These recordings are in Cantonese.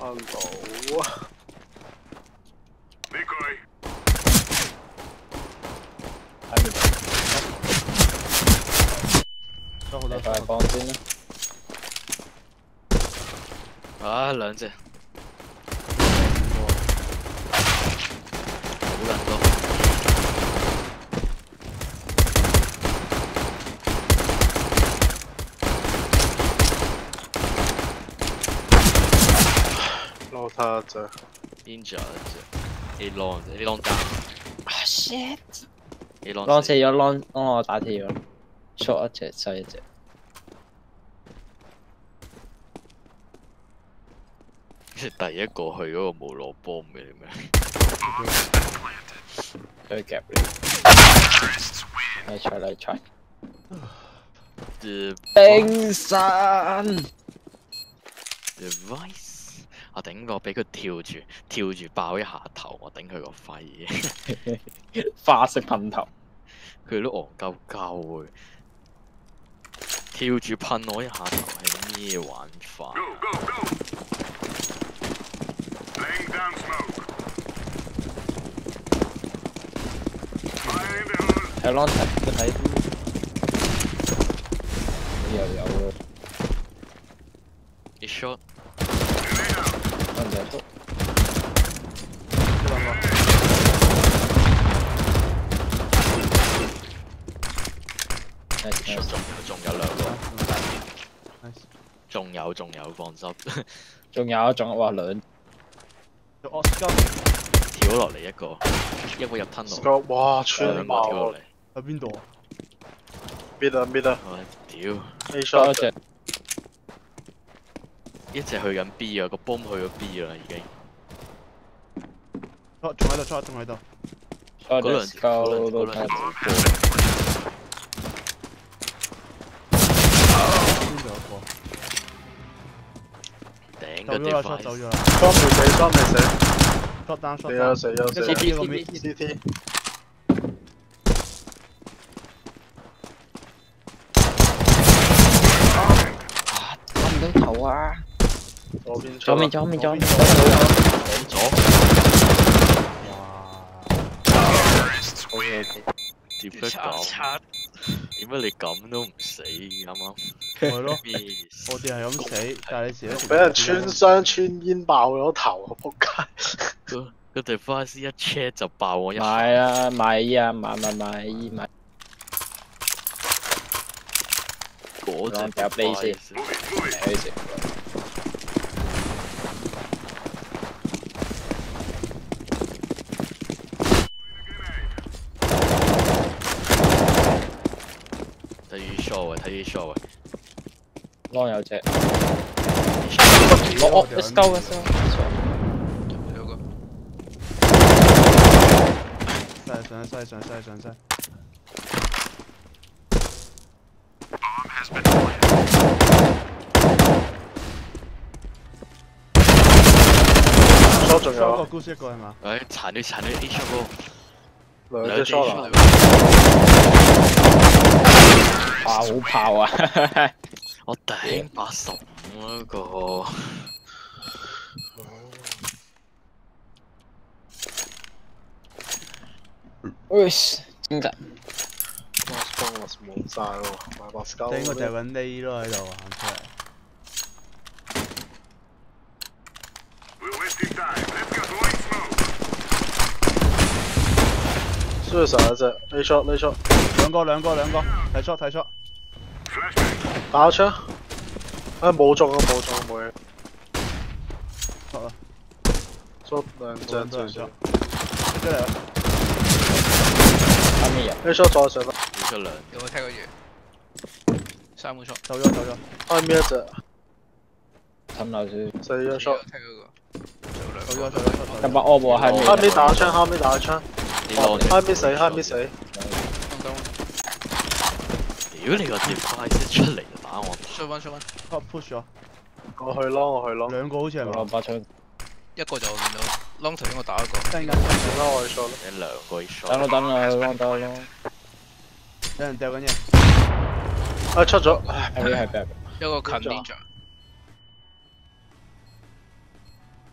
Hello 啊！ 喺邊度？都好多快放先啦！ 啊，兩隻，好撚多。 撈他一隻。 邊隻啊？一隻 A long down。 啊 shit！ A long 浪死咗浪，我打鐵咗，short 一隻細一隻。 第一個去嗰個冇攞波嘅點樣？ 佢夾你。嚟賽嚟賽。冰山。 Device， 我頂個俾佢跳住爆一下頭，我頂佢個肺。 花式噴頭。佢都戇鳩鳩嘅，跳住噴我一下頭係咩玩法？ 係 long 睇又有喎。 一 shot。 兩隻都。 仲有兩個，仲有放心， 仲哇兩， 跳落嚟一個入吞路， 哇穿爆跳落嚟， 喺邊度啊？ 邊啊邊啊！ 屌 A shot 一隻， 一隻去緊 B 啊，個 bomb 去咗 B 啦已經， 仲喺度，仲喺度， 嗰兩隻冇波。頂個 device 走咗啦， 裝未死， shot down 死啊死啊死啊 ！CT 打唔到頭啊！左面， 頂咗。 OK， 點解咁？點解你咁都唔死啱啱？ 係咯，我哋係咁死，但係你時咧俾人穿傷穿煙爆咗頭，仆街！ 個 device 一 check 就爆我一下。 買啊買！ 嗰隻夾 play 先，去食。 睇啲 shot 浪有隻。我 let's go。 有個。 上西。 shot 仲有。 個高斯一個係嘛？ 殘啲 A shot 嗰兩隻 shot 啦。 哇！好炮啊！ 我頂85嗰個。 喂，真㗎。 bonus 冇晒喎，買把 scout。 頂個就揾呢咯喺度行出嚟。 Suicide 一隻 A shot， 兩個，睇 shot。 打槍，冇中冇嘢。 好啦 ，shot 兩隻最少。 出嚟啦！ 啱咩人 A shot 再上啦。 出兩。 有冇踢過魚？3個 shot。 走咗。 啱咩一隻？ 氹漏先。 4隻 shot。 踢嗰個。 走咗。 咁把惡喎， 後面打槍。後面死。 屌你個 device 出嚟就打我。 Shot one。 push 咗。 我去咯。 兩個好似係嘛？ 把槍。 一個就見到 long 頭先我打一個。 突然間我去 shot 咯。 你兩個 shot。 等我 long 得咯。 有人掉緊嘢。 出咗。 係 back。 一個近啲着。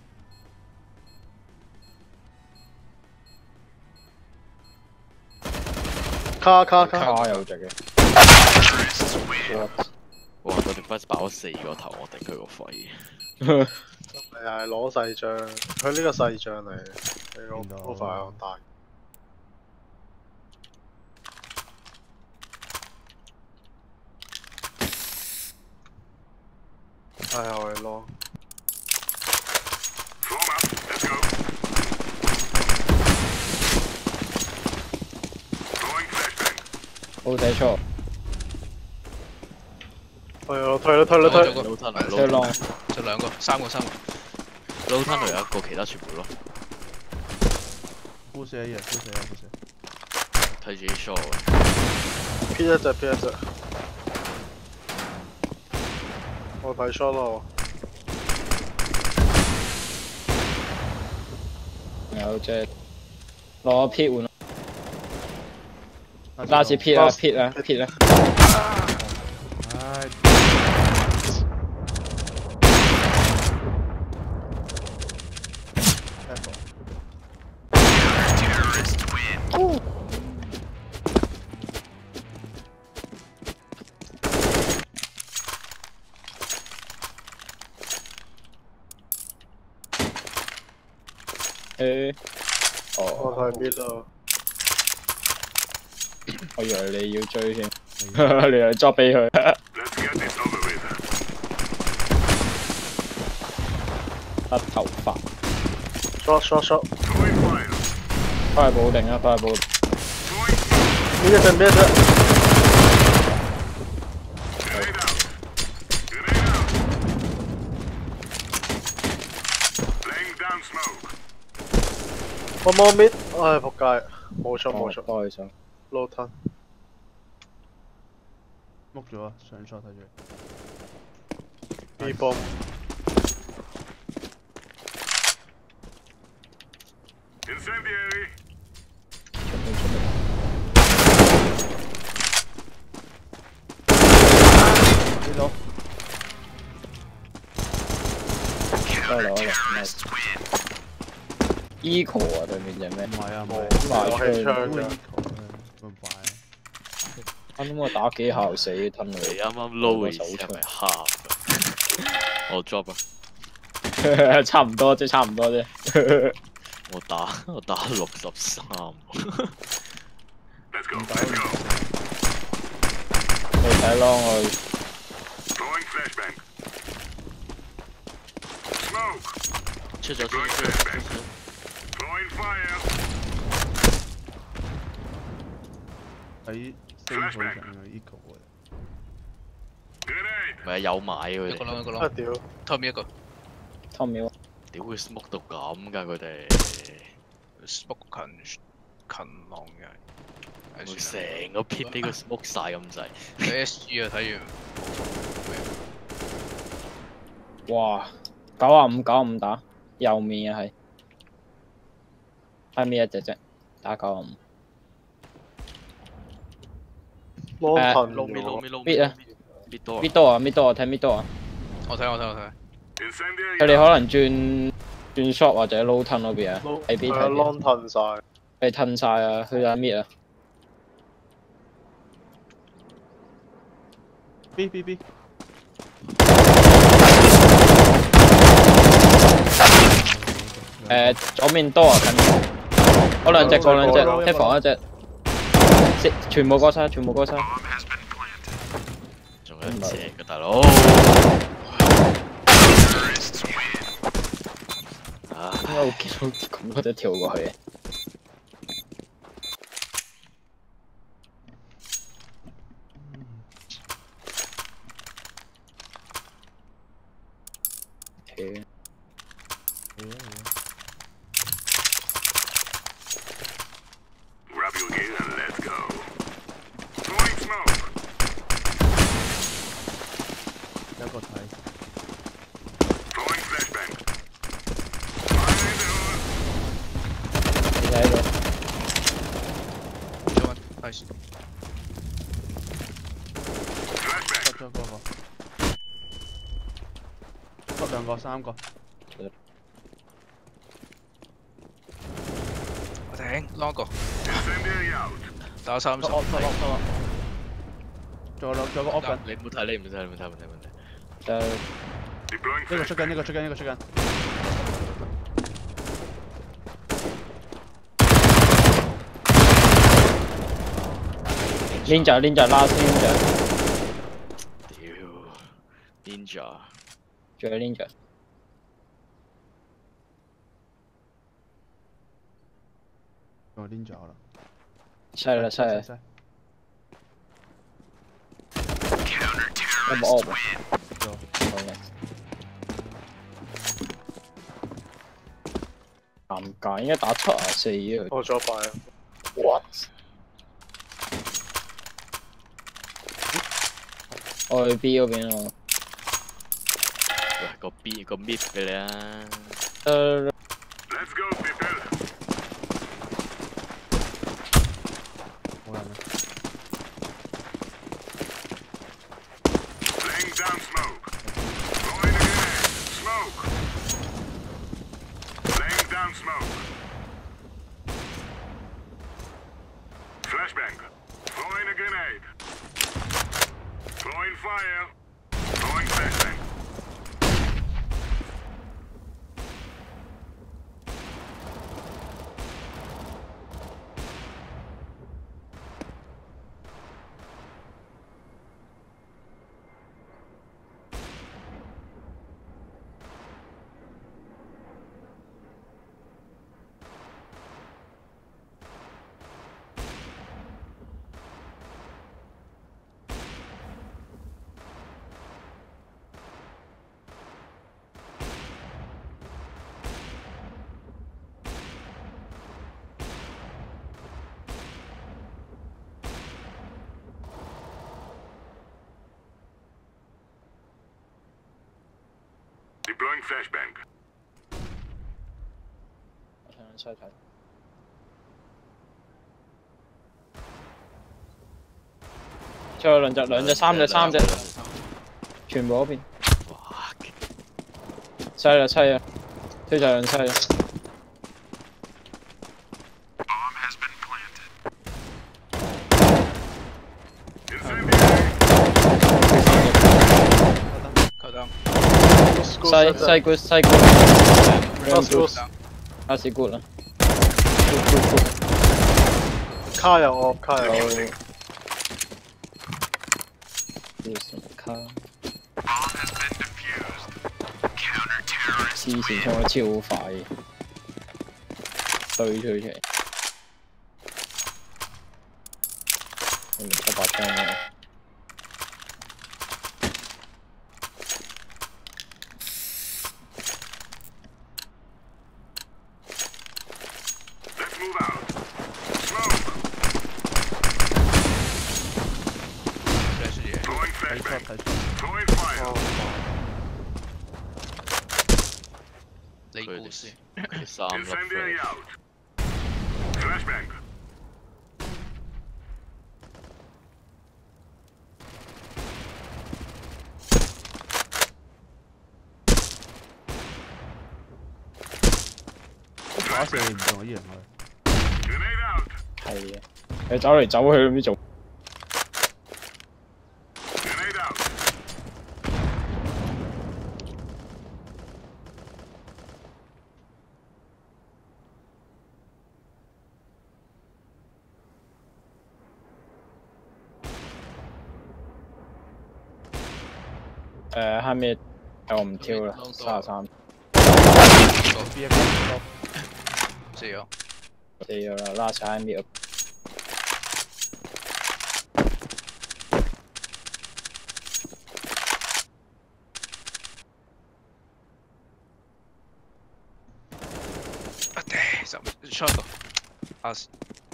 卡， 卡有隻嘅。 哇！嗰條 bus 爆咗4個頭，我頂佢個肺。 係攞細將，佢呢個細將嚟，你個見到 profile 好大。係啊，我哋攞。 冇睇錯， 係啊，退啦， 撈吞追浪就兩個，三個， 撈吞有一個，其他全部咯。 呼射一嘢，呼射。 睇住啲 show。 P 一隻。我睇 shot 咯。 有隻攞 P 換。拉次 P 啦。 唉， 我睇 mid 咯。 我以為你要追添，你嚟捉俾佢。甩頭髮。 shot。 翻去保定啊！ 呢一隻。我冇 mid， 唉仆街，冇錯。 多謝。 low 吞。 碌咗啊！上錯睇住。 B bomb。 呢度。 收攞Eco 啊，對面隻咩？ 唔係啊， 冇賣槍槍㗎。 咁快啊！ 啱啱我打幾下死吞你佢。 啱啱撈嘅手係咪蝦？我 drop 啊！ 差唔多啫。 我打63。 你睇咯，我出咗。 喺4號上嘅 Eco 嘅。 咪有買佢一個哋。 窿， 啊屌！ 後面一個 Tommy 屌佢 smoke 到咁㗎佢哋。 ，smoke 近浪嘅， 佢成個 pit 俾佢 smoke 晒咁滯。 佢 SG 啊，睇住。 哇，95打，右面啊係面一隻啫，打95。 long 咪 mid 啊 mid 多。 mid door 啊睇 mid door 啊， 我睇。 佢哋可能轉 shot 或者 low turn 嗰邊啊，睇 B 睇 long 吞晒。 被吞晒啊，去打 mid 啊。 B。 左面多啊，近嗰兩隻，一防一隻，全部過晒。 仲有一隻嘅大佬。 點解我見到咁多隻跳過去嘅？ 有個睇。 你睇到？ 做乜？Nice。 執咗嗰個。執兩個3個。 我頂，攞一個。 打30。 錯仲有個 off 緊， 你唔好睇，你唔好睇，你唔好睇，唔睇。 就呢個出緊，呢個出緊，呢個出緊。 Ninja last Ninja， 屌 ，Ninja， 仲有 Ninja。 我拎咗啦。 犀啦犀啦，有冇 off？尷尬，應該打74啊。 我咗快啊 What？ 我去 B 嗰邊咯。 喂，個 B 個 mid 俾你啊。 Let's go, people. 冇人啊。 Laying down smoke. Throwing a grenade. Smoke. Laying down smoke. Flashbang. Throwing a grenade. Throwing fire. Throwing flashbang. Deploying flashbang. 出去睇。仲有兩隻、三隻，全部嗰邊。 哇！ 犀啦，推晒兩犀啦。 Bomb has been planted. Incendiary. 扣燈。 西 good， Last good， last good 啦。 卡又 off， 卡又 off。 卡。 Bomb has been defused. Counter-terrorist 之前衝得超快，對出嚟。你咪7把槍啊！ Let's move out. Smoke. Flash 嘢。 Throwing 睇出 flashbang. 睇出。 Throwing fire. 你故事。 佢3粒 Incendiary flash， out. Flashbang. 打死你唔中，依人去。 Grenade out. 係嘅，你走嚟走去咁樣做。 Grenade out. 下面我唔跳啦，33。 B 一個 off。 死咗。 死咗啦，拉晒喺面。 啊頂！shot 到。pass。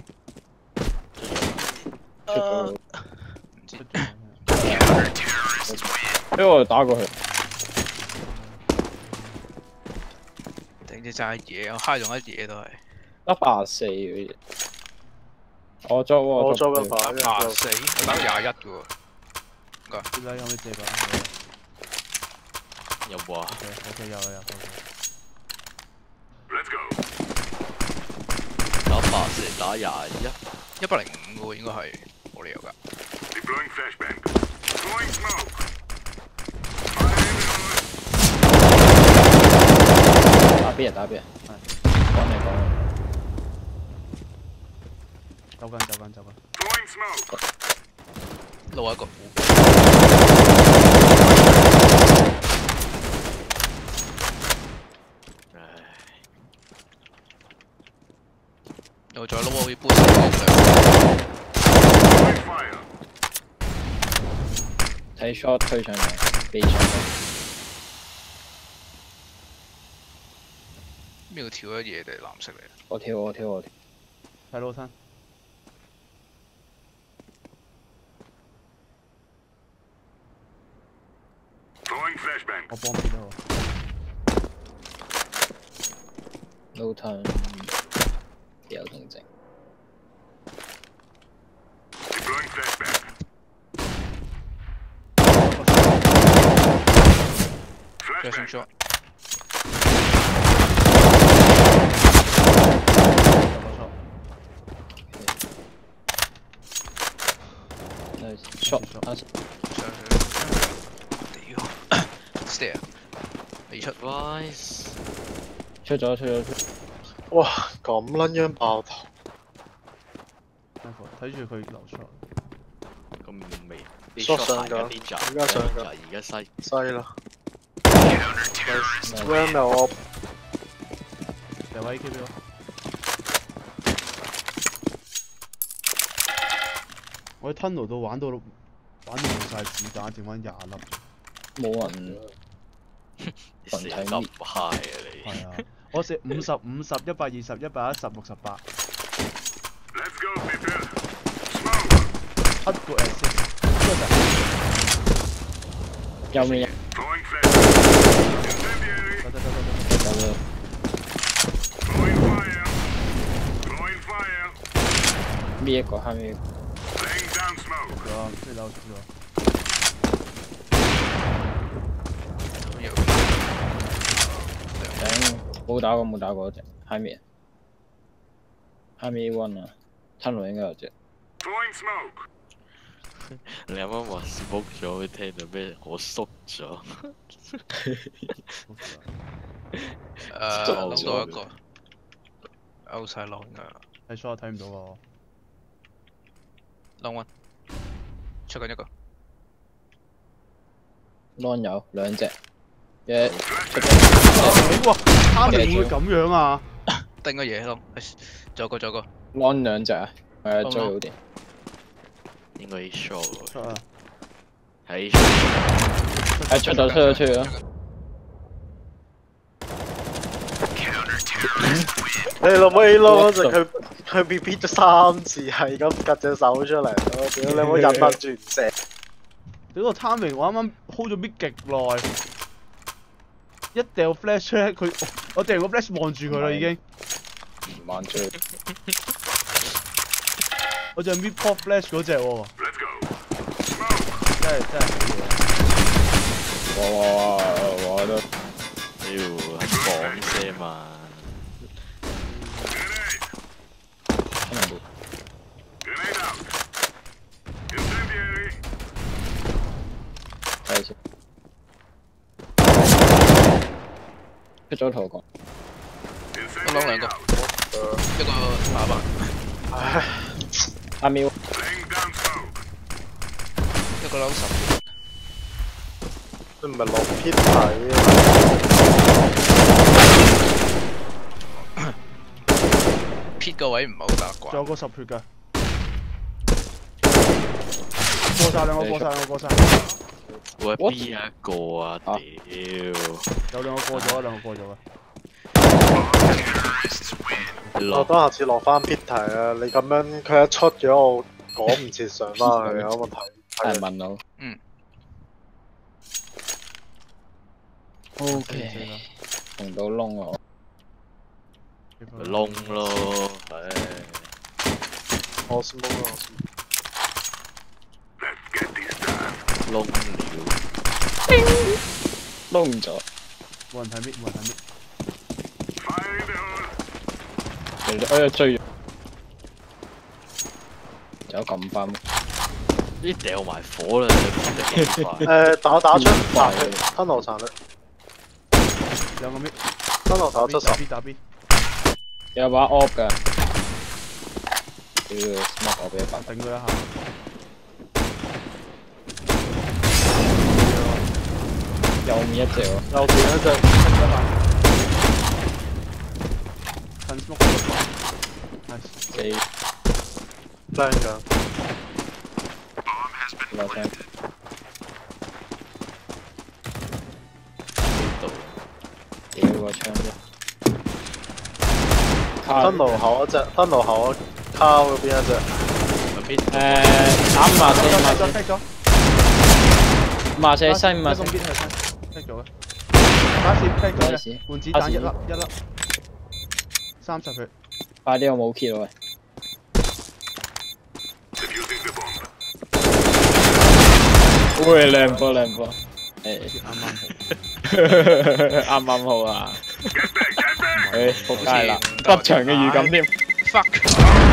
出咗， 唔知。 俾我打過去。 頂只爭嘢，我揩中一嘢都係。 得84嘅啫。我捉緊牌， 84，我打到21嘅喎。 依家有冇借把？ 有冇啊？ OK， 有。 Let's go. 打84打21。 105嘅喎，應該係冇理由㗎。 Deploying flashbang. Throwing smoke. 打 B 啊打 B 啊，講你講。 走緊。 Throwing smoke. 路一個。又再撈我啲杯上。 Throwing fire. 睇 shot 推上嚟，B 上嚟。 邊個跳一嘢定係藍色嚟？ 我跳。 睇老thân。 Throwing flashbang. 我幫邊啊？ low turn 有動靜。 Deploying flashbang. Flashbang shot。 shot 上去。屌 ，stair。未出。 Wise 出咗。 哇，咁撚樣爆頭！ 睇住佢流出。 咁未？啲 shot shot 上㗎， 緊啲而家上㗎， 而家西。 西啦。Ram 又我有位 AK 俾我。我喺 tunnel 度玩到冇晒子彈，剩翻20粒。 冇人。 死咁 high 啊你！ 係啊，我食50、50、120、110、68。 Let's go, people. Smoke. 7個 assist， 右面 Throwing flashbang. Incendiary. 得。 Throwing fire. Throwing fire. 呢一個後面 Laying down smoke. 即係漏出咗。 頂冇打過嗰隻，下面 A1 啊，tunnel 應該有隻。 Throwing smoke. 你啱啱話 smoke 咗，會聽到咩？我縮咗。 撈到一個。out 晒浪㗎。 係 shot 睇唔到喎。 Long one。出緊一個。 long 有兩隻，一哇！他明會咁樣啊？ 定個嘢 long，仲有個。 long 兩隻啊，係啊，追好啲。 應該 shot 喎。 出啊！ 喺係出咗。 你老母 A 咯嗰陣佢 repeat 咗3次，係咁擳隻手出嚟，我屌你冇忍得住唔射。 屌個 timing 我啱啱 hold 咗 mid 極耐，一掉 flash 咧我掉個 flash 望住佢啦已經。 望住。 我就係 mid pop flash 嗰隻喎。 Let's go. Smoke. 真係哇都屌講聲嘛。 Grenade. Grenade out. Incendiary. 睇先。出咗圖講。 我攞兩個。一個打靶。 唉， 阿喵。 Laying down smoke. 一個撈10。 你唔係落 pit 睇啊 ？pit 個位唔係好打慣。 仲有個10血㗎。過晒兩個。 喂 B 一個啊！屌， 有兩個過咗啊！ 我等下次落翻 pit 睇啊！你咁樣佢一出咗，我趕唔切上翻去，有問題。 係問我。 嗯。 OK。紅到窿啊！ 窿咯，唉。 我 smoke 啦。 Let's get this done. 窿了。 窿咗。 冇人睇 mid。 Fire in the hole. 哎呀追！ 撳翻。 呢掉埋火啦，你咁快。 打出快吞羅殘率， 兩個咩？ 吞羅打70。 B 打 B。 有把 op 㗎。屌 ，smoke 我俾一發。 頂佢一下。 右面一隻喎。 右邊一隻， 噴 smoke。nice。 四。 靚㗎。 落聲。屌個槍啫。 吞路口一隻，吞路口卡嗰邊一隻。 打54 踢咗。 54西咁 54。 邊係踢咗嘅。打線踢咗嘅，換子彈一粒。30佢。 快啲，我冇 kill 喂。喂，靚波靚波。誒，啱啱好啊！誒，仆街啦，不祥嘅預感添。 fuck。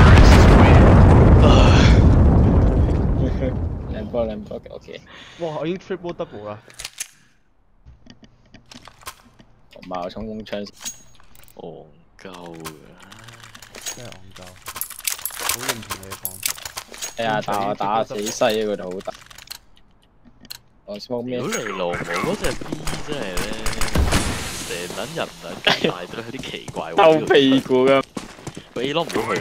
靚波靚波嘅 OK。 哇！我已經 triple double 啦。 同埋我衝鋒槍。 戇鳩嘅。 真係戇鳩。好認同你講。 哎呀，但我打死西嗰度好大。我 smoke 咩？ 屌你老母嗰隻 B 真係咧，成撚人啊，跟埋都有啲奇怪喎。 兜屁股㗎。 個 A 攞唔到去。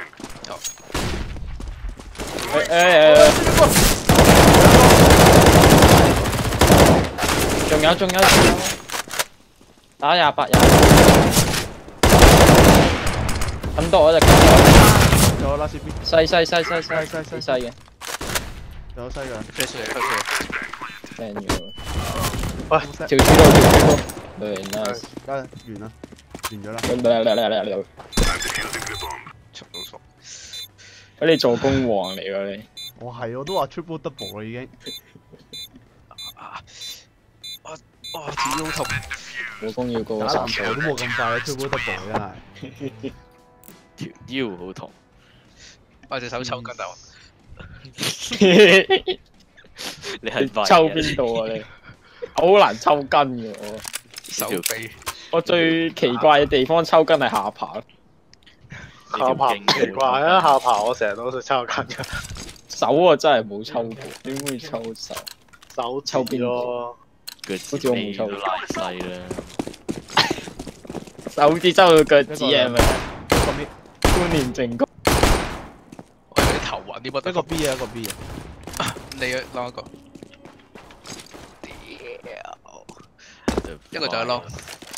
仲有，打28，咁多我就仲有拉絲 B。 西嘅。 仲有西嘅。 飛出嚟。 正咗。 喂， 條柱度。對 ，nice。 完啦，完咗啦。 速到速。 你助攻王嚟㗎你。 我係，我都話 triple double 啦已經。 自己好痛。 助攻要高打過籃球都冇咁快 triple double 真係。 條腰好痛。 我隻手抽筋啊！ 你係抽邊度啊你？好難抽筋嘅我。 手臂。 我最奇怪嘅地方抽筋係下巴。 下巴唔奇怪啊，下巴我成日都抽筋㗎。 手我真係冇抽過，點會抽手？ 手抽邊咯？ 腳趾尾都拉細啦。 手指抽到腳趾係咪？ 個 B。 觀念正確。 我有啲頭暈，啲乜？ 一個 B 啊，一個 B 啊。 你攞一個。一個就係咯。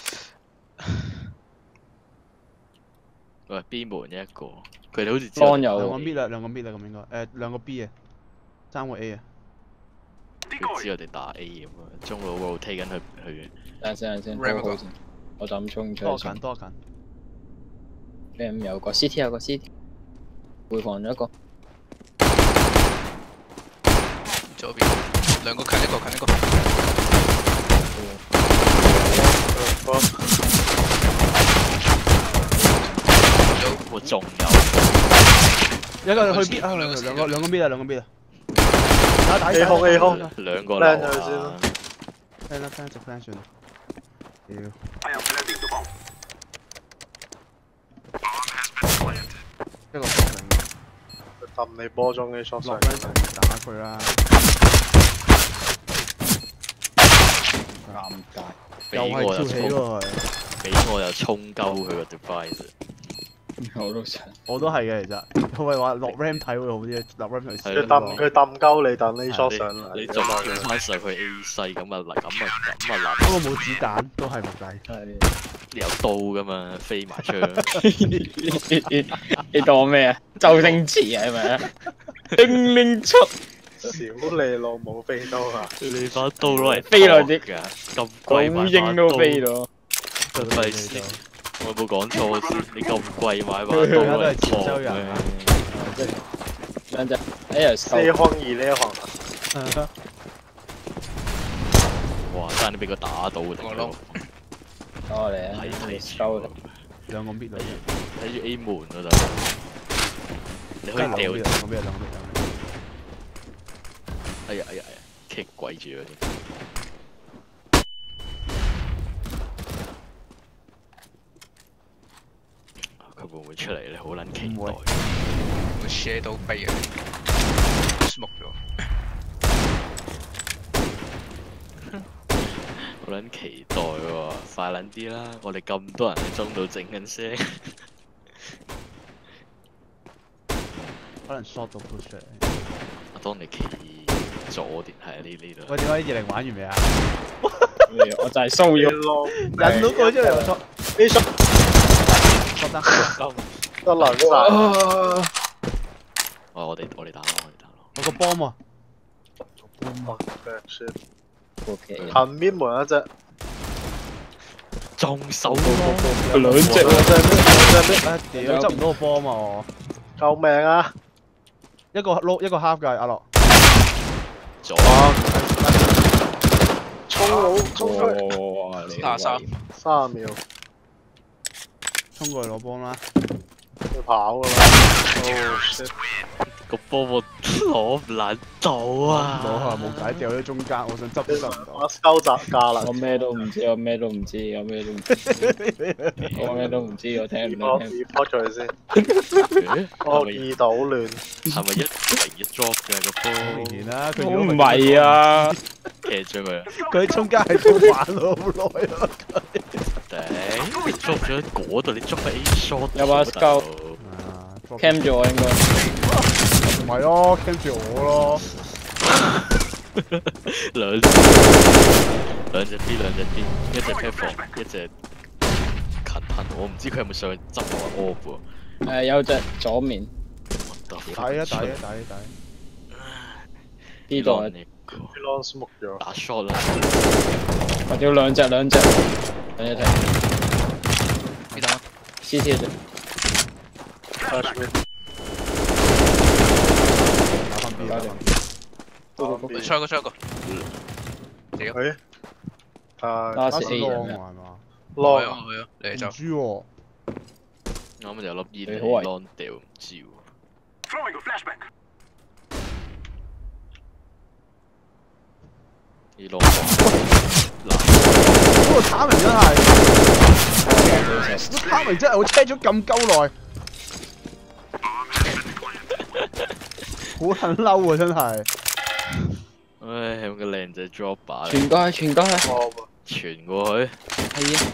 喂 ，B 門一個，佢哋好似幫有兩個 B 啦，兩個 B 啦咁應該。兩個 B 啊，3個 A 啊。 佢知我哋打 A 咁啊，中路嗰度踢緊去。 等陣先，我就咁衝出去。 多近。 M 有個 CT 有個 CT， 回防咗一個。 左邊兩個近一個。 我仲有。一個去 B 啊，兩個 B 啊，兩個 B 啊。打 A 空兩個靚咗佢先啦。 plan 就 plan 算啦。屌。一個佢揼你波中嘅 shot 落 plan 打佢啦。 尷尬。 俾我又衝， 喎。 俾我又衝鳩佢個 device。 我都想。 我都係嘅，其實我係話落 RAM 睇會好啲，落 RAM 去試。 佢揼鳩你，等呢 shot 上嚟。 你仲跳翻上去 A 西咁啊嗱，咁啊不過冇子彈，都係冇計。 係。 你有刀噶嘛，飛埋出去。 你當咩啊？周星馳係咪啊？叮鈴出。 小你老母飛刀啊！ 你把刀攞嚟飛落啲㗎，咁貴買把烏蠅都飛刀。 咗。 費事，我有冇講錯先？你咁貴買把刀而家都係嚟潮州人咩？ 兩隻 AS 4行2呢行。 哇！爭啲俾佢打到我咯。 我嚟啊！ 睇收兩個 mid 睇住 A 門嗰度，你可以掉。 兩個 mid。 哎呀，棘鬼住咗添。佢會唔會出嚟咧？好撚期待。 會 share 到飛啊 ，smoke 咗。 好撚期待喎，快撚啲啦！我哋咁多人喺中度整緊聲。 可能 short 到 push 出嚟。 阿當你企左定係呢度？ 喂，點解20玩完未啊？ 我就係騷擾， 引到佢出嚟我錯。 呢出覺得得兩晒。 我哋打咯， 我個 bomb 啊！ 近面門一隻， 中手兩隻屌，執唔到個 bomb 啊我！ 救命啊！ 一個 low 一個 half 㗎，阿樂。 左衝佬衝出去 33 ，30秒， 衝過去攞 bomb 啦！ 要跑㗎啦。Oh shit！ 個波我攞唔撚到啊！ 攞下冇解，掉喺中間，我想執都執唔到。 我收集價啦。 我咩都唔知，我咩都唔知，我咩都唔知，我咩都唔知，我聽唔到聽。 report 咗佢先。 咦我見到亂。 係咪101 drop 嘅個波？ 明顯啦，佢我如果唔係啊， 騎咗佢啊！ 佢喺中間係都玩咗好耐啦。 頂，你 drop 咗喺嗰度，你 drop 喺 A shot 有把 scout cam 住我應該。 唔係咯，cam 住我咯。 兩隻 B，一隻 platform，一隻近噴。我唔知佢有冇上去執我 orb 喎。 有隻左面打一打呢度啊， Long smoke 咗。 打 shot 啦， 或者兩隻睇你等啊 CT 啊， Flash mid。 打翻 B 啦。 出一個， 佢打死 A 人係嘛？ long 去啊，你嚟就唔知喎。 啱就有粒煙你好危 long 掉唔知喎。 Throwing a flashback. 啲 long 嗰個卡明真係，個卡明真係我車咗咁鳩耐，好撚嬲啊真係。 唉，有個靚仔 drop 把傳過去， 傳過去， 係啊，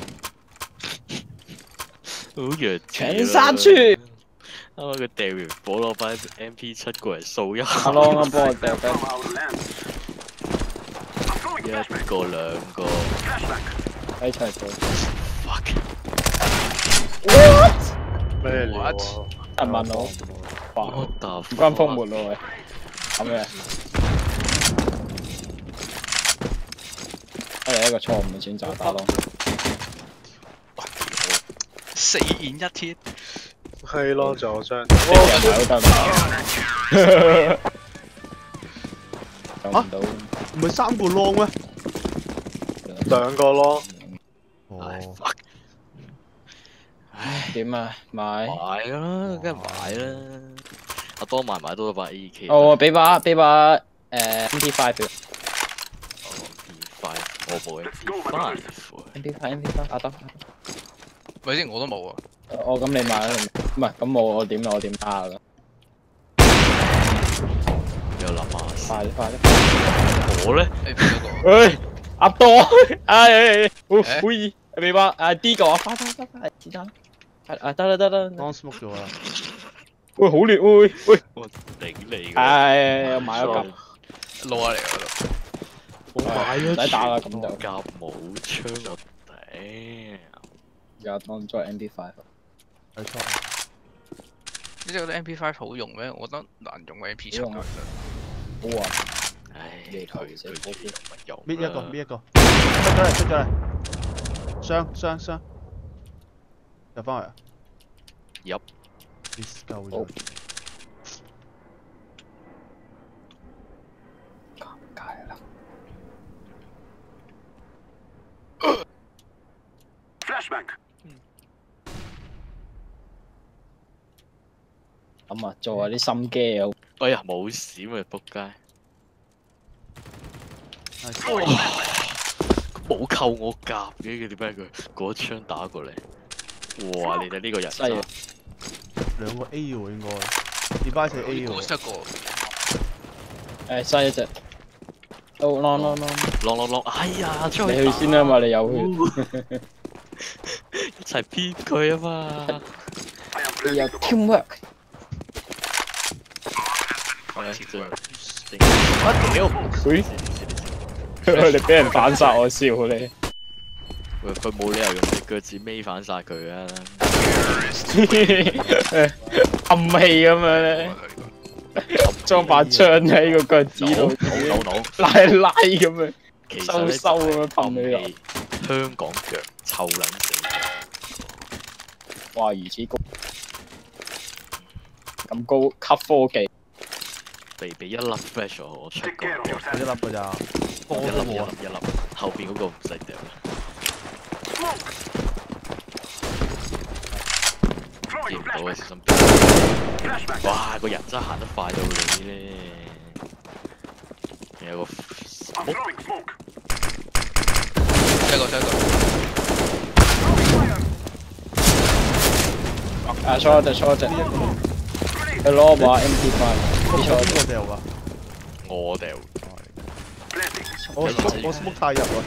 好弱請殺出。啱啱佢掉完火攞翻 MP7過嚟掃一阿下， 朗啊，幫我掉低。 From our land. I'm throwing 一個兩個 flashback. 喺齊做。 ，fuck， 咩料啊？ 一萬佬，哇， 我打唔關風門咯喂，咁嘅。係一個錯誤嘅選擇打咯。 4演1天， 係咯，仲有張。 啲人睇都得。救唔到。 唔係3個 long 咩？ 兩個咯。 唉哦， fuck， 點啊？買？ 買啦，梗係買啦，阿多買多咗把 AK， 哦，俾把MP5 佢。 MP5，我冇 MP5 MP5，阿得。 咪先我都冇啊， 哦，咁你買啦，唔係咁我點打㗎？ 有諗下， 快啲！ 我咧你邊嗰個？ 喂，阿多，唉，好易，俾把D 個，快，子彈，得啦， long smoke 咗啦。 喂，好亂，喂， 我頂你㗎， 唉，買咗嚿， 攞下嚟嗰度， 唔使打啦，咁就夾冇槍我頂， 而家當咗 MP5， 係錯。 你真係覺得 MP5 好用咩？我覺得難用嘅 MP7 好用啊其實。 好啊， 唉， 你佢頭先啲冇乜用， 搣一個，出咗嚟，傷，入翻去啊！ 入 miss 夠好咗。 尷尬啦。 Flashback. 咁啊，做下啲心機啊， 哎呀冇閃啊仆街， 冇扣我甲嘅，點解佢嗰槍打過嚟？哇！你哋呢個人犀利渣， 兩個 A 喎應該 ，device 係 A 喎。 過失過， 誒西一隻。哦，long， 浪！哎呀，出去你去先啦嘛，你有血。 一齊撇佢啊嘛！ 你有 teamwork。 屌！ 你俾人反殺我笑你。 喂，佢冇理由用隻腳趾尾反殺佢啊！ 暗氣咁樣咧，裝把槍喺個腳趾度，拉咁樣， 其實咧收咁樣噴你落。 香港腳臭撚死！ 哇！如此高咁高級科技， 俾一粒 flash 我出過， 一粒㗎咋，波一都冇啊！ 粒，後邊嗰個唔使掉。見唔到啊！小心！哇！個人真係行得快到你咧，有個一個。 啊，short，佢攞把 MP5， 邊個掉㗎？ 我掉， 我 smoke 太入啊！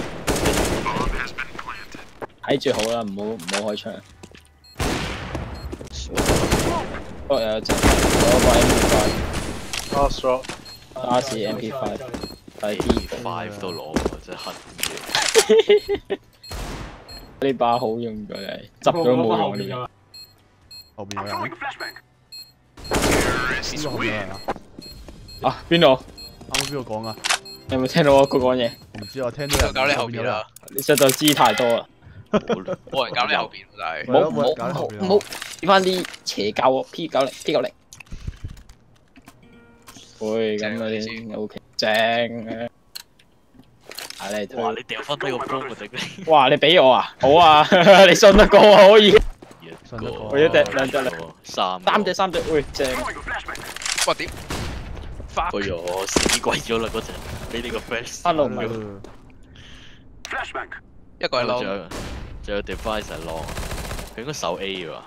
睇住好啦，唔好開槍。哦，有隻攞把 MP5， 啊 shot， 打死 MP5，第 5都攞，真係恨嘅。 呢把好用咗嚟，執咗冇用呢。 後邊有人，邊個後邊有人啊？ 啊，邊度？ 啱啱邊個講啊？ 有冇聽到佢講嘢？ 我唔知啊，聽到人搞你後邊啦， 你實在知太多啦。 冇人搞你後邊，但係唔好點翻啲邪教喎 P90，會咁嗰啲 OK 正啊！啊你哇！你掉翻低個波我頂你！ 哇！你俾我啊，好啊，你信得過我可以。 一個， 我一隻兩隻三隻，喂正。 哇屌！ 哎呦，死鬼咗啦嗰隻，俾你個 flash。 翻路唔係。 一個係仲撈， 有 device 係 long，佢應該守 A 喎。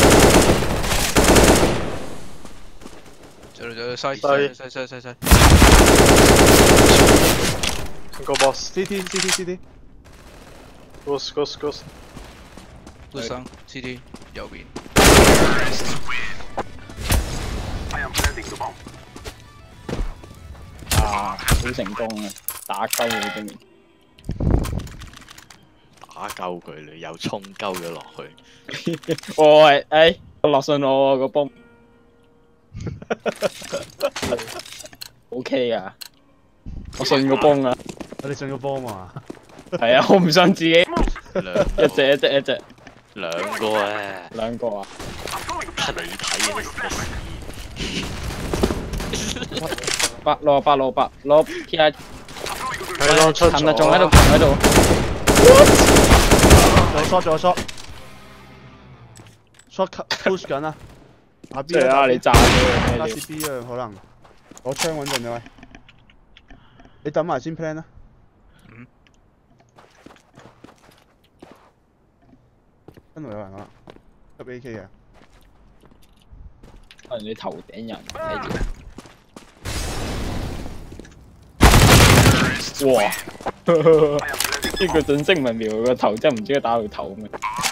西。 個 boss， CT goes， 都生 CD 右邊。 啊，好成功啊！打鳩佢對面。 打鳩佢你又衝鳩咗落去。 喂，落信我個泵。OK 啊，我信個泵啊。 你信個波嘛？ 係啊，我唔信自己。一隻。 兩個啊！ 兩個啊！ 睇你睇攞攞 P.I. 係咯，出琴日仲喺度。 short push 緊啊！打 B 即係啊！你炸佢打 B 啊，可能攞槍穩陣喂，你等埋先 plan 啦。跟度有人啦，入 AK 嘅。 可能你頭頂人睇住。哇！呢個準星文描個頭真係唔知佢打到頭咩？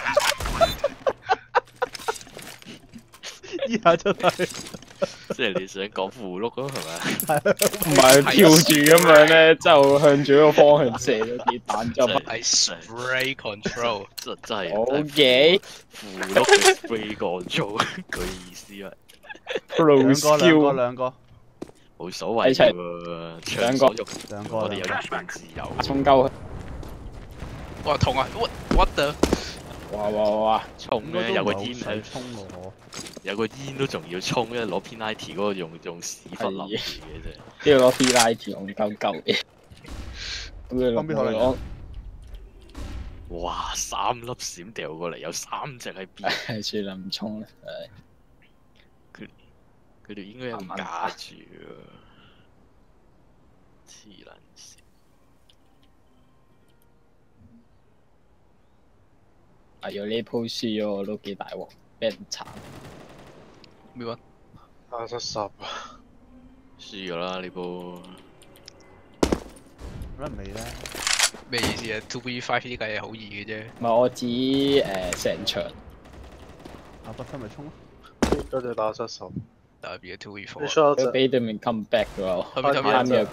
依下真係， 即係你想講符碌咯，係咪？ 唔係跳住咁樣咧，就向住一個方向射咗啲彈就乜？ 係 spray control， 真係。 好嘅。 符碌嘅 spray control，佢意思啊。 兩個， 冇所謂嘅喎，暢所欲言，我哋有言論自由。 衝鳩佢！ 哇痛啊！What the？ 哇！ 衝咧有個煙係衝我， 有個煙都仲要衝咧，攞 P90 嗰個用屎忽淋住嘅啫。 都要攞 P90 用鳩嘅。咁你攞？ 哇！3粒閃掉過嚟，有3隻喺邊？ 算啦，唔衝啦。 佢哋應該有架住喎，黐撚線。 係啊，呢鋪輸咗我都幾大鑊，俾人慘。 咩話？ 打70啊！ 輸咗啦呢波。 可能未咧。 咩意思啊？2v5呢計係好易嘅啫。 唔係我指成場。 啊，不分咪衝咯。 跟住打70。 特別嘅 2v4。 你 shot 佢俾對面 come back 嘅喎。 後面啱嘅。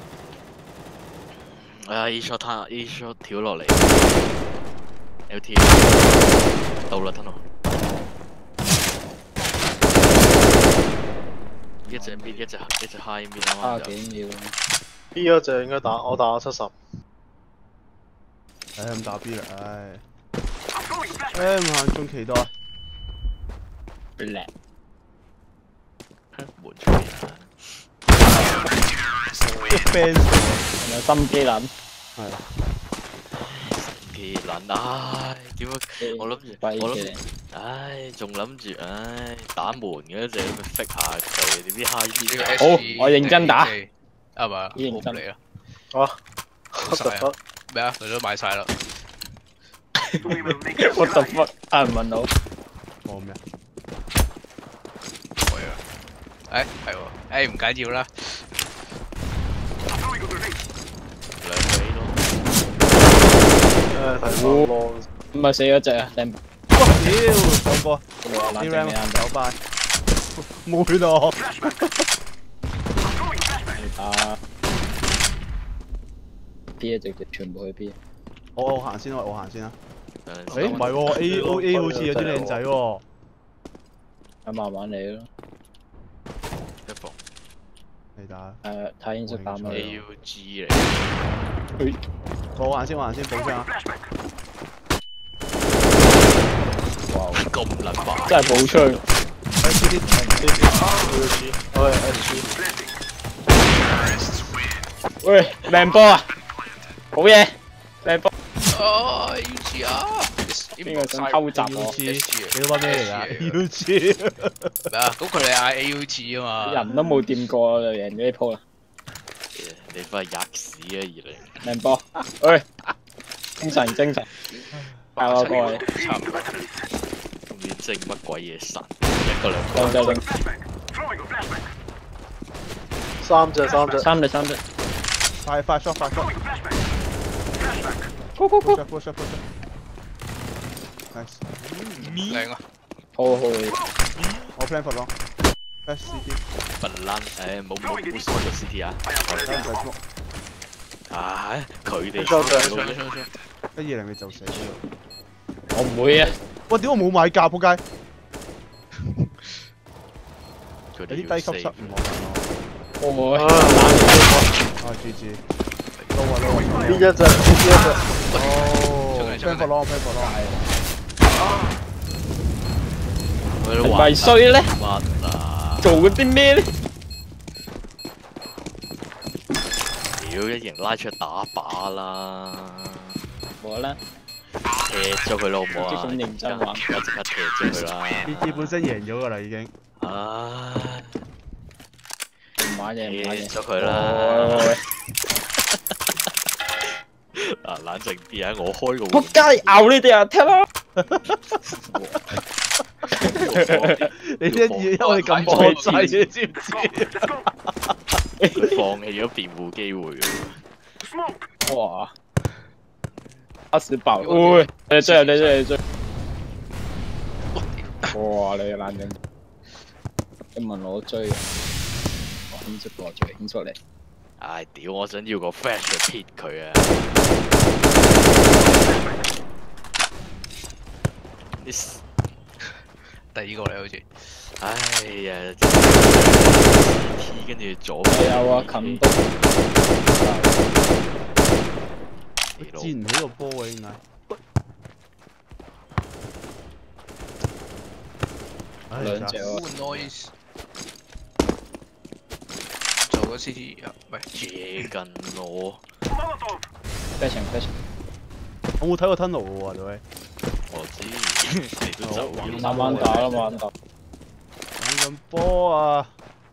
啊！E shot 跳落嚟，LT 到啦，tunnel。一隻 mid，一隻 high mid 啱啱就。 幾秒。 B 嗰隻應該我打70。 唉，咁打 B 啦，唉。唉，萬眾期待。 叻。 門出面啊！ 一 fans 有心機撚。 係。 心機撚，唉，點解我諗住，唉，仲諗住，唉，打門嘅就咁樣 fix 下佢，點知 high mid 好，我認真打。 係嘛？ 認真嚟啦。 啊！ 晒啊！咩啊？佢都買晒啦。 What the fuck？啊，唔問到。 冇咩？ 會啊！誒係喎，唔緊要啦。 兩位咯。 睇翻咯。 唔係死咗隻啊！靚。 哇！屌，走過。 啲 RAM 啱走拜。冇咯。 打 B 一直全部去 B。 我行先，我行先啦。 誒唔係喎，A 好似有啲靚仔喎。 咁慢慢嚟咯。 一防。 你打。 太英式打咩 AUG 嚟。 我行先，補槍啊！ 哇！咁撚快。 真係補槍。喂，靚波啊！好嘢，靚波。 哦，UG 啊！ 邊個想偷襲我？ 你老闆咩嚟㗎？UG 咩啊？咁佢哋嗌 AUG 啊嘛。 人都冇掂過就贏咗呢鋪啦。 你翻去吔屎啊！二零。 靚波，喂，精神。係我過嚟。 差唔多。 唔知整乜鬼嘢神，一個兩個。 兩隻。 三隻。 三隻。 快 shot。Push up。Nice。 靚啊！ 好。 我 plan for long。Best CT。 笨撚，誒冇 smoke 個 CT 啊！啊，佢哋 120你就死咗。 我唔會啊！ 哇！屌我冇買價，仆街！ 有有啲低級失誤喎。 我啊 GG。撈啊！ B 一隻。 哦。plan for long。 係咪衰咧？ 乜啊？ 做嗰啲咩咧？ 屌，一人拉出打靶啦！ 冇啦， 踢咗佢咯，好唔好啊？ 咁認真玩， 我即刻踢咗佢啦！ 你本身贏咗㗎啦已經。 唉， 唔玩嘢， 踢咗佢啦！嗱，冷靜啲啊！我開個仆街咬你哋啊！踢啦！ 你一我哋咁放掣，你知唔知？ 放棄咗辯護機會喎！ 哇！打死爆！喂，你追！哇！你冷靜，你問我追，我顯出過最顯出嚟。 唉，屌！我想要個 flash 去 hit 佢啊！ 第二個嚟好似。 哎呀 ！T 跟住左有啊，近到。 接唔起個波啊，應該。 兩隻喎。 noise。做個 CT 啊，喂， 借緊我。 非常。 我冇睇過 tunnel 喎，各位。 我知，你都走完。 慢慢打啦，慢慢打。 玩緊波啊！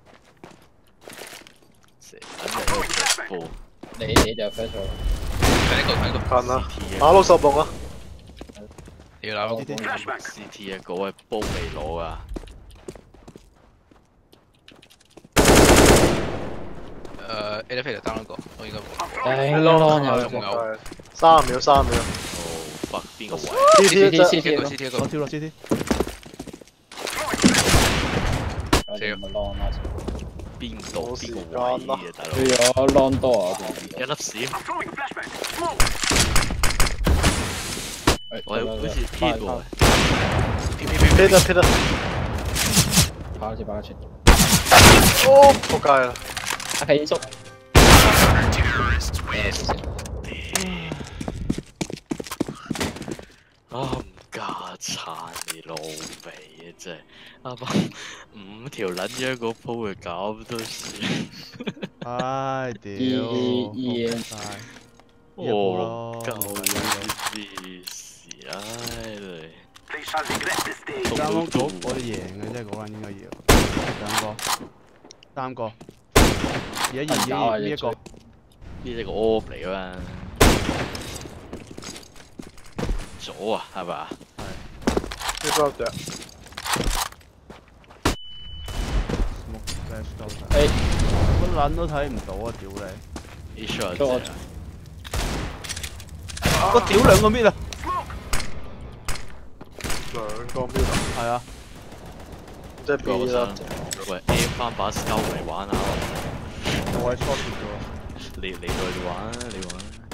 成日喺度踢波。 你就 first 睇呢個。 近啦，打66啊！ 要啦， CT 一個位煲未攞啊！ elevator down 嗰個，我應該冇。 頂咯又仲有 30秒，30秒。 哦，fuck 邊個位 CT 一隻， CT 一個，CT 一個我。跳落 CT。 邊度邊個位啊，大佬？ 佢有 long door 啊， 一粒閃， 喂， 我好似 P 喎。 撇得撇得。 跑一次跑一次， 哦，仆街啦！ 阿皮叔， 啊唔家產你老味啊真係，啱啱5條撚樣個鋪嘅咁都算， 唉屌！晒。 哦夠啲事唉你。 啱啱我哋贏嘅啫，嗰間應該要2個、3個，而家呢一個， 呢隻個 orb 嚟噶嘛？左啊，係咪啊？ 呢個隻。 誒， 乜撚都睇唔到啊！屌你！ 呢 shot 我屌2個 mid 啊！ 2個瞄。 係啊， 即係 B 啦。 喂 ，aim 翻把 scout 嚟玩下。 我係 short 咗。 你玩你玩。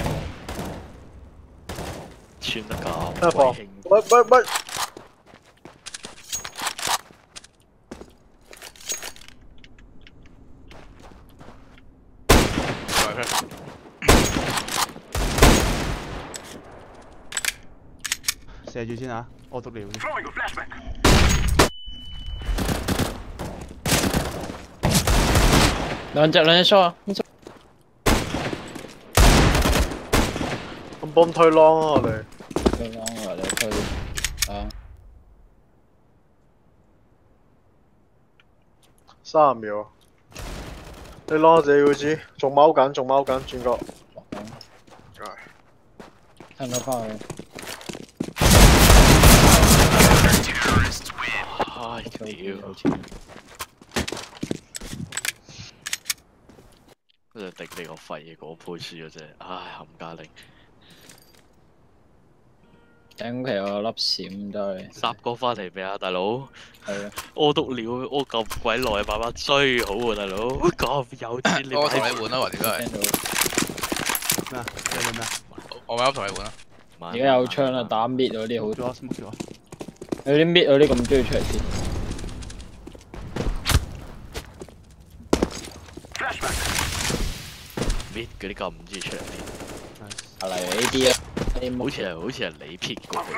穿得咁鬼興。 喂！ 射住先啊！我讀料先。 兩隻 shot 啊！ 咁幫推 long 啊我哋。 推 long 或者推啊 30秒。你 long 自己會知，仲踎緊，轉角。 聽到翻去。 唉屌！嗰就頂你個肺嘅嗰鋪輸咗啫，唉冚家拎。 頂皮有粒閃都係。 霎個翻嚟未啊，大佬？ 係啊。 屙督尿屙咁鬼耐，慢慢追好喎，大佬。咁有錢你我同你換啦，或者都係。 咩啊？你咩啊？ 我啱同你換啦。 而家有槍啦，打 mid 嗰啲好。 咗 smoke 咗。 有啲 mid 嗰啲咁中意出嚟先。 mid 嗰啲咁唔中意出嚟啲， 嚟呢啲啊， 好似係你撇過嘅，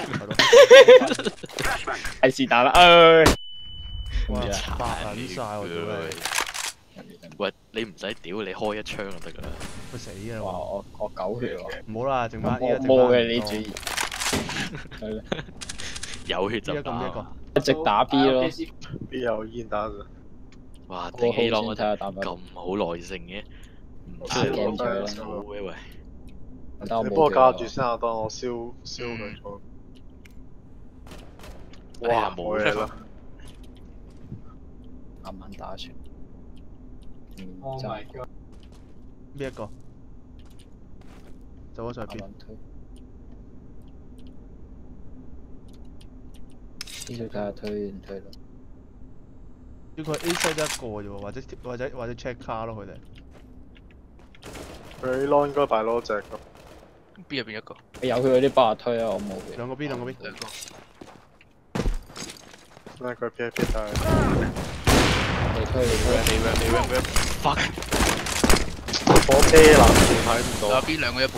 係是但啦， 哇！白撚晒喎屌你！ 喂，你唔使屌，你開一槍就得㗎啦。 佢死啊！ 哇！我9血喎。 唔好啦，剩翻依家摸嘅呢主意。係啦。 有血就打。 一直打 B 咯。 B 有煙打咋？ 哇！頂起浪咁好耐性嘅。 唔出嚟好嘅喂， 你幫我加住先啊，當我燒佢咗。哇！冇嘢啦， 慢慢打出。 Oh my god！邊一個？走咗上邊。 呢度睇下推唔推咯？ 要佢 A side 一個啫喎，或者 check 卡咯佢哋。 佢 long 應該大攞隻咁。 B 入邊一個。 有佢嗰啲8推啊，我冇嘅。 兩個 B，兩個 B。 兩個。 咩佢撇但係。 你推你 fuck！ 火啤藍全睇唔到。 有 B 兩個一半。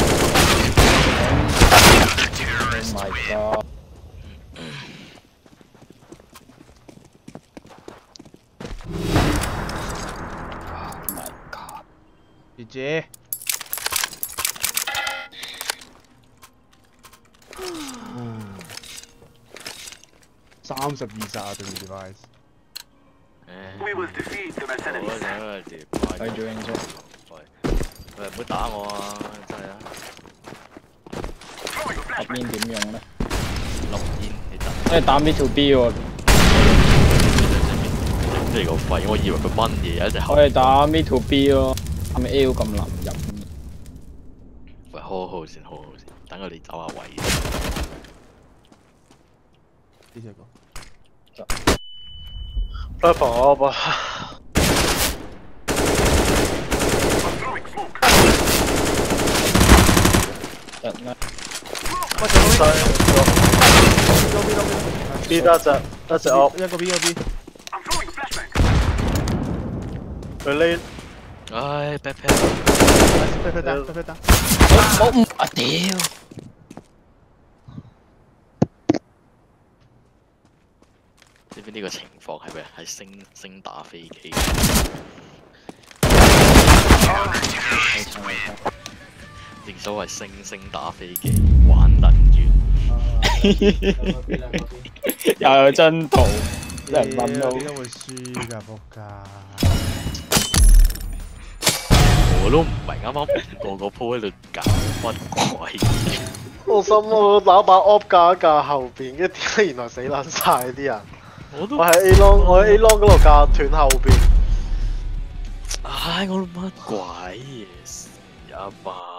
Oh my god！ 姐姐。32殺對面 device。 我做應啫。 喂，唔好打我啊！真係啊！ 入面點用咧？ 打 B to B 喎。 你個肺！我以為佢掹嘢一隻口。 我哋打 B to B 咯，係咪 A 咁難入？ 喂，好先，等我哋走下位。 呢隻個。 Purple 我吧。B 得隻我。 一個 B 一個 B。 佢呢？ 唉 ，back 我唔啊屌！ 知唔知呢個情況係咩？係升打飛機。正所謂升打飛機，玩能源。 又有真圖，人問到點解會輸㗎？仆街！ 我都唔明啱啱個鋪喺度搞乜鬼。 我心我打把 op 架一架後邊，跟住點解原來死撚晒啲人？我喺 A long， 我喺 A long 嗰度架斷後邊。 唉，我乜鬼嘢事啊嘛！